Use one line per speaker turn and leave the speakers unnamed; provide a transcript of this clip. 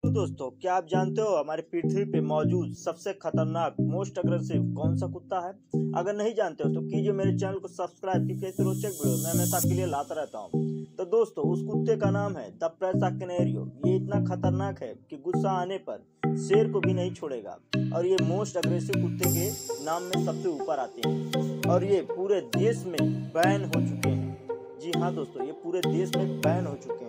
तो दोस्तों, क्या आप जानते हो हमारे पृथ्वी पे मौजूद सबसे खतरनाक मोस्ट अग्रेसिव कौन सा कुत्ता है? अगर नहीं जानते हो तो कीजिए मेरे चैनल को सब्सक्राइब, क्योंकि ऐसे रोचक वीडियो मैं हमेशा आपके लिए लाता रहता हूँ। तो दोस्तों, उस कुत्ते का नाम है द प्रेसा कैनेरियो। ये इतना खतरनाक है कि गुस्सा आने पर शेर को भी नहीं छोड़ेगा, और ये मोस्ट अग्रेसिव कुत्ते के नाम में सबसे ऊपर आते हैं, और ये पूरे देश में बैन हो चुके हैं। जी हाँ दोस्तों, ये पूरे देश में बैन हो चुके हैं।